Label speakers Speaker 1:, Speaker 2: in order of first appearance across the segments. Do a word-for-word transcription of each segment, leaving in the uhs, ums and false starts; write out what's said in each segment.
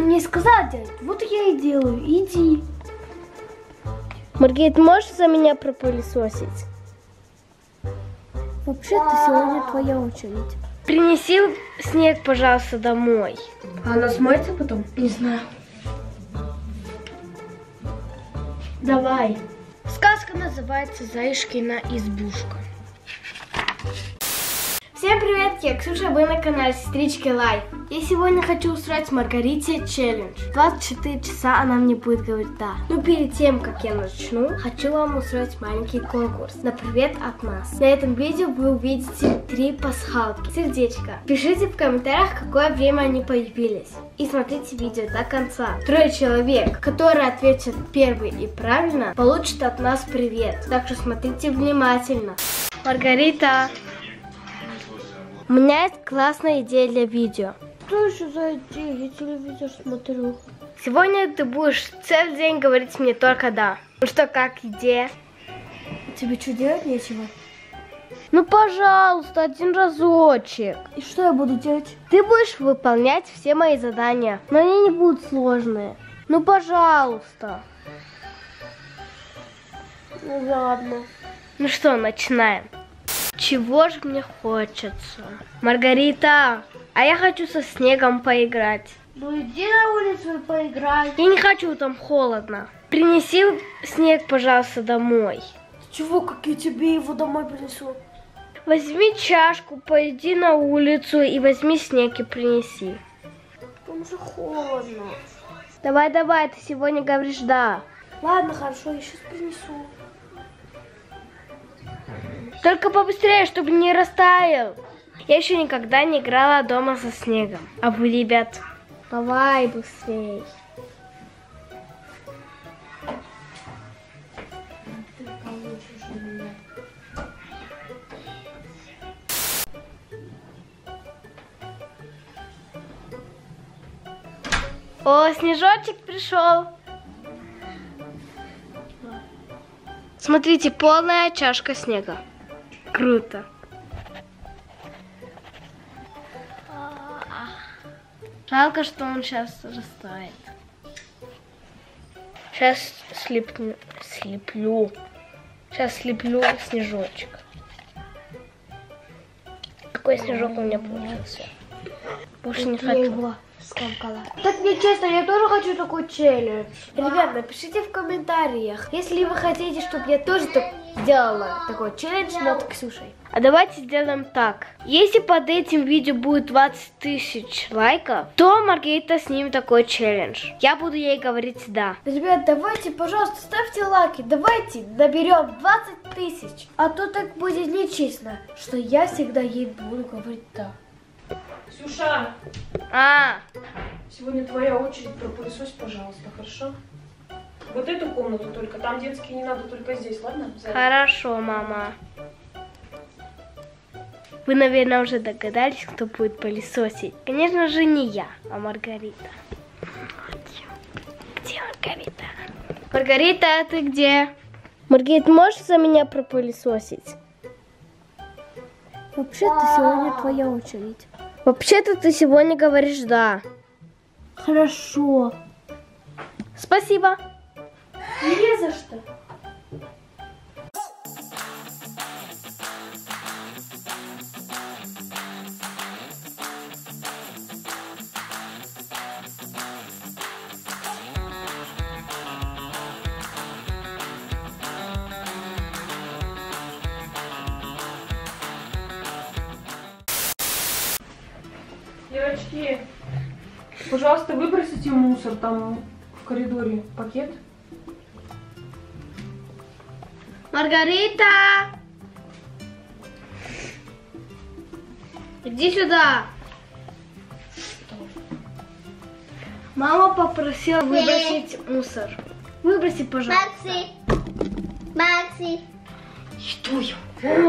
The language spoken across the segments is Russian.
Speaker 1: мне сказала делать, вот я и делаю, иди.
Speaker 2: Маргарита, можешь за меня пропылесосить?
Speaker 1: Вообще-то сегодня твоя очередь.
Speaker 2: Принеси снег, пожалуйста, домой.
Speaker 1: А она смоется потом? Не знаю. Давай.
Speaker 2: Сказка называется «Заюшкина избушка».
Speaker 1: Всем привет, я Ксюша, вы на канале Сестрички Лайф. Я сегодня хочу устроить Маргарите челлендж. двадцать четыре часа она мне будет говорить «да». Но перед тем, как я начну, хочу вам устроить маленький конкурс на привет от нас. На этом видео вы увидите три пасхалки. Сердечко. Пишите в комментариях, какое время они появились. И смотрите видео до конца. Трое человек, которые ответят первый и правильно, получат от нас привет. Так что смотрите внимательно. Маргарита. У меня есть классная идея для видео.
Speaker 2: Что еще за идея? Я телевизор смотрю.
Speaker 1: Сегодня ты будешь целый день говорить мне только «да». Ну что, как идея? Тебе что, делать нечего?
Speaker 2: Ну, пожалуйста, один разочек.
Speaker 1: И что я буду делать?
Speaker 2: Ты будешь выполнять все мои задания, но они не будут сложные. Ну, пожалуйста.
Speaker 1: Ну, ладно.
Speaker 2: Ну что, начинаем. Чего же мне хочется? Маргарита, а я хочу со снегом поиграть.
Speaker 1: Ну иди на улицу и поиграй.
Speaker 2: Я не хочу, там холодно. Принеси снег, пожалуйста, домой.
Speaker 1: Чего, как я тебе его домой принесу?
Speaker 2: Возьми чашку, пойди на улицу и возьми снег и принеси.
Speaker 1: Там же холодно.
Speaker 2: Давай, давай, ты сегодня говоришь «да».
Speaker 1: Ладно, хорошо, я сейчас принесу.
Speaker 2: Только побыстрее, чтобы не растаял. Я еще никогда не играла дома со снегом. А вы, ребят, давай быстрее. О, снежочек пришел. Смотрите, полная чашка снега. Круто. Жалко, что он сейчас растает. Сейчас слеплю, слеплю. Сейчас слеплю снежочек. Какой снежок у меня получился. Больше не хочу.
Speaker 1: Скомкала. Так нечестно, я тоже хочу такой челлендж. Ребят, напишите в комментариях, если вы хотите, чтобы я тоже так сделала такой челлендж над Ксюшей.
Speaker 2: А давайте сделаем так. Если под этим видео будет двадцать тысяч лайков, то Маргарита снимет такой челлендж. Я буду ей говорить «да».
Speaker 1: Ребят, давайте, пожалуйста, ставьте лайки. Давайте наберем двадцать тысяч. А то так будет нечестно, что я всегда ей буду говорить «да».
Speaker 3: Ксюша,
Speaker 2: А,
Speaker 3: сегодня твоя очередь, пропылесось, пожалуйста, хорошо? Вот эту комнату только, там детские не надо, только здесь, ладно? Сзади.
Speaker 2: хорошо, мама. Вы, наверное, уже догадались, кто будет пылесосить. Конечно же, не я, а Маргарита. Где Маргарита? Маргарита, ты где? Маргарита, можешь за меня пропылесосить?
Speaker 1: Вообще-то сегодня твоя очередь.
Speaker 2: Вообще-то ты сегодня говоришь «да».
Speaker 1: Хорошо.
Speaker 2: Спасибо.
Speaker 1: Не за что.
Speaker 3: Девочки, пожалуйста, выбросите мусор там в коридоре, пакет.
Speaker 2: Маргарита! Иди сюда. Мама попросила выбросить мусор. Выброси, пожалуйста.
Speaker 4: Макси! Макси!
Speaker 3: Что я?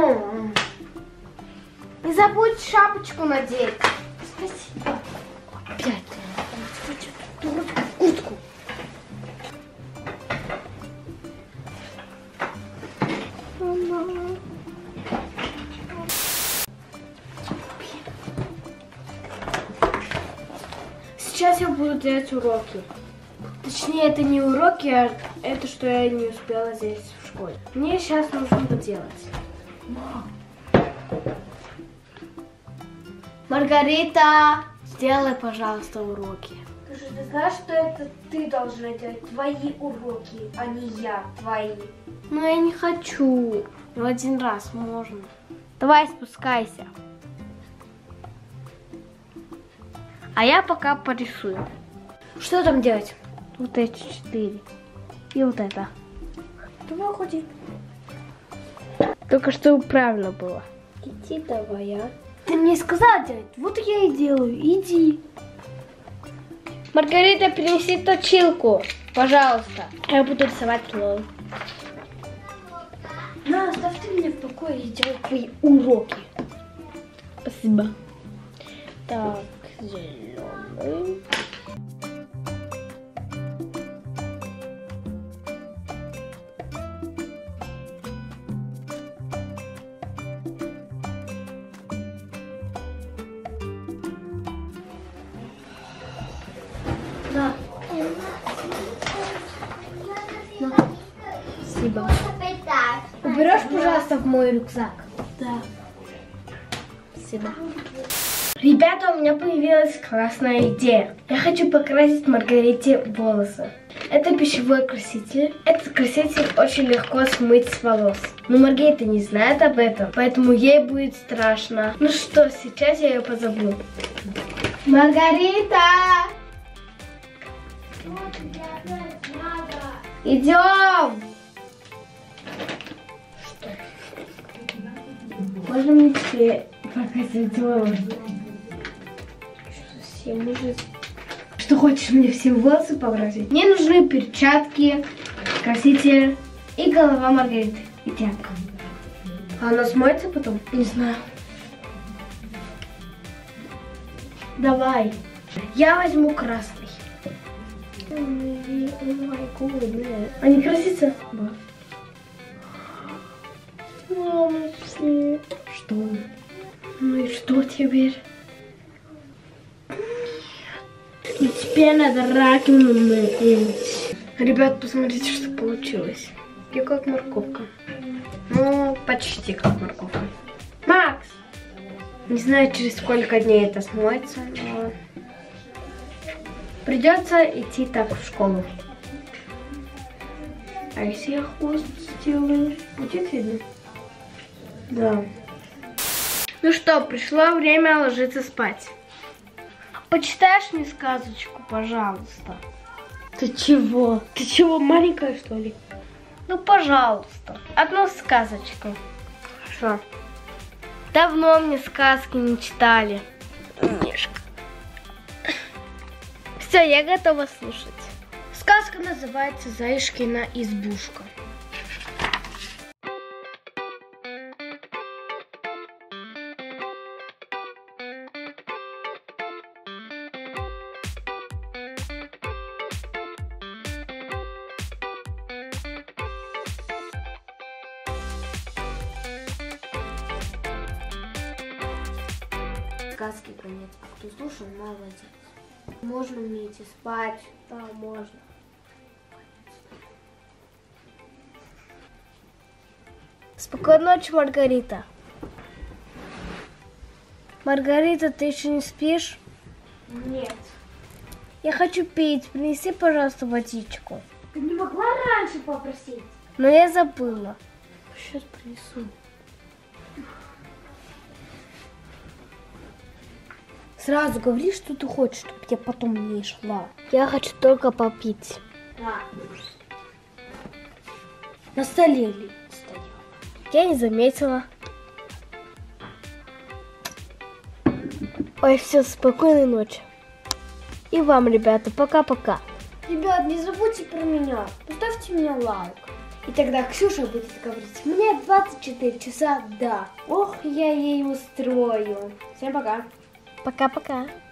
Speaker 1: Не забудь шапочку надеть.
Speaker 2: Спасибо. Опять.
Speaker 1: Куртку. Сейчас я буду делать уроки. Точнее, это не уроки, а это, что я не успела здесь в школе. Мне сейчас нужно делать. Маргарита, сделай, пожалуйста, уроки.
Speaker 2: Слушай, ты знаешь, что это ты должна делать твои уроки, а не я, твои.
Speaker 1: Но я не хочу. Ну, один раз можно. Давай спускайся. А я пока порисую. Что там делать? Вот эти четыре. И вот это.
Speaker 2: Давай ходи.
Speaker 1: Только что правильно было.
Speaker 2: Иди давай, а.
Speaker 1: Ты мне сказала делать. Вот я и делаю. Иди. Маргарита, принеси точилку. Пожалуйста. Я буду рисовать лол.
Speaker 2: На, оставь ты меня в покое и делай твои уроки.
Speaker 1: Спасибо. Так, зеленый.
Speaker 2: Да.
Speaker 1: Спасибо. Уберешь, пожалуйста, в мой рюкзак?
Speaker 2: Да.
Speaker 1: Спасибо. Ребята, у меня появилась классная идея. Я хочу покрасить Маргарите волосы. Это пищевой краситель. Этот краситель очень легко смыть с волос. Но Маргарита не знает об этом, поэтому ей будет страшно. Ну что, сейчас я ее позову. Маргарита! Идем! Что? Можно мне тебе покрасить волосы? Совсем уже... Что, хочешь мне все волосы покрасить? Мне нужны перчатки, краситель и голова Маргариты. И тряпка. А она смоется потом? Не знаю. Давай. Я возьму красный. А не красится? Да. Мамочки. Что? Ну и что теперь? И теперь надо раковину мыть. Ребят, посмотрите, что получилось. И как морковка. Ну, почти как морковка. Макс! Не знаю, через сколько дней это смоется, но... Придется идти так в школу. А если я хвост сделаю? Будет видно? Да. Ну что, пришло время ложиться спать. Почитаешь мне сказочку, пожалуйста? Ты чего? Ты чего, маленькая, что ли? Ну, пожалуйста. Одну сказочку. Хорошо. Давно мне сказки не читали. Мишка. Все, я готова слушать. Сказка называется «Заюшкина избушка». Сказки конец. А кто слушал, молодец. Можно мне идти спать? Да, можно. Спокойной ночи, Маргарита. Маргарита, ты еще не спишь?
Speaker 2: Нет.
Speaker 1: Я хочу пить. Принеси, пожалуйста, водичку.
Speaker 2: Ты не могла раньше попросить?
Speaker 1: Но я забыла. Сейчас принесу. Сразу говори, что ты хочешь, чтобы я потом не шла. Я хочу только попить.
Speaker 2: Да.
Speaker 1: На столе ли стоял? Я не заметила. Ой, все, спокойной ночи. И вам, ребята, пока-пока.
Speaker 2: Ребят, не забудьте про меня. Поставьте мне лайк.
Speaker 1: И тогда Ксюша будет говорить: мне двадцать четыре часа, да. Ох, я ей устрою. Всем пока. Пока-пока.